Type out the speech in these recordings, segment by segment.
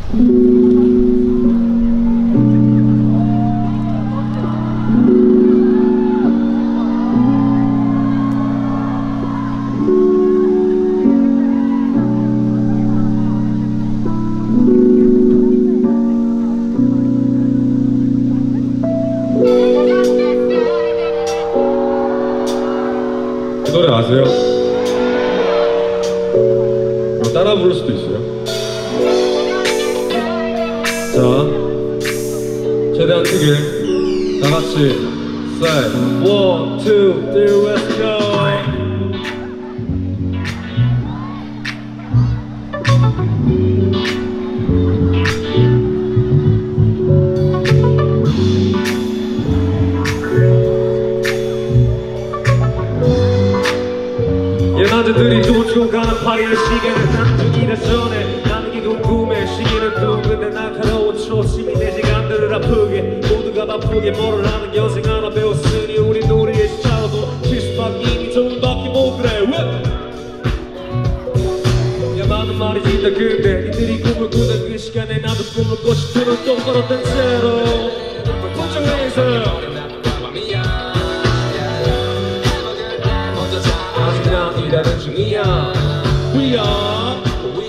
이 노래 아세요? 따라 부를 수도 있어요. 자, 최대한 크게 다 같이 say 1, 2, 3, let's go. 남자들이 돈 주고 가는 파리의 시계는 한중이라 전에 나는 게 궁금해. 시계는 또 근데 날카로운 초심이 내 시간들을 아프게 모두가 바쁘게 뭐를 하는 여생 하나 배웠으니 우리 놀이에 시차로도 실수밖에 이미 조금밖에 못 그래. 야 많은 말이 진짜 근데 이들이 꿈을 꾸는 그 시간에 나도 꿈을 꿔 싶으면 똑바로 뜬 채로 걱정해서 일하는 중이야. We are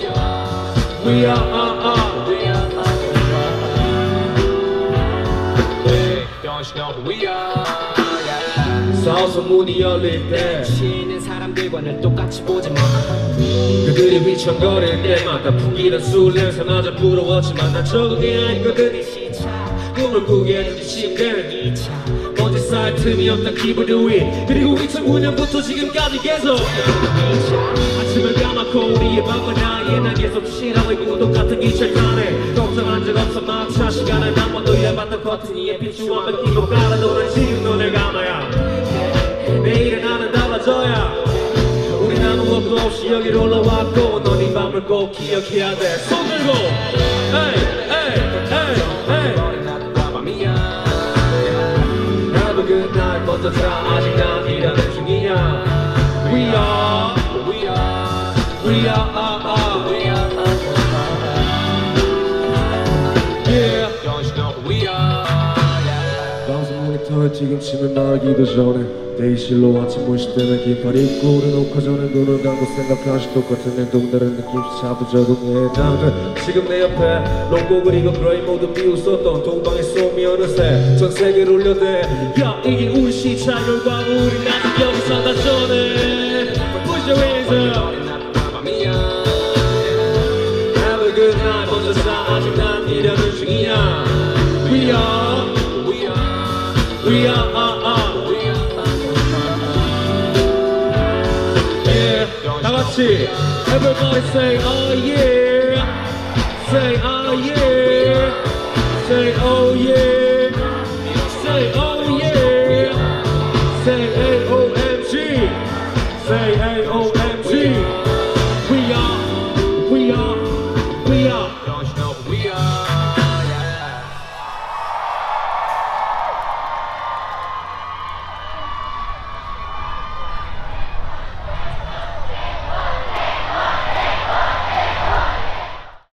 싸워서 문이 열릴 때 치는 사람들과 늘 똑같이 보지 마. 그들이 휘청거릴 때마다 풍기는 술 냄새마저 부러웠지만 난 적응이 아니거든. 이 시차 꿈을 꾸게 해준 침대는 2차 먼지 쌓일 틈이 없던 기분 위. 그리고 2009년부터 지금까지 계속 아침을 까맣고 우리의 밤과 나의 난 계속 실험을 꾸고 똑같은 기차를 타네. 걱정한 적 없어 막차 시간을 한 번도 해봤던 커튼 위에 비추와 뺏기고 깔아놓은 지금 눈을 감아야 내일은 나는 달라져야. 우린 아무것도 없이 여기로 올라왔고 넌 이 밤을 꼭 기억해야 돼. 손 들고 에이 에이 에이 에이 Have a good night 먼저 자 아직 난 일하는 중이야. We are Yeah 방송 모니터에 지금쯤에 말하기도 전에 대기실로 아침 문신 때문에 긴팔 입고 오른 녹화 전에 눈을 감고 생각하시 똑같은 행동들은 느낌이 자부 적응해. 나는 지금 내 옆에 롱고 그리고 그레이 모두 비웃었던 동방의 소미 어느새 전 세계를 울려대. 야 이게 우리 시차 결과고 우린 아직 여기서 다 전에 Push your hands up Have a good night 먼저 자 아직 난 일하는 중이야. We are 다 같이 Everybody say oh yeah Say oh yeah Say oh yeah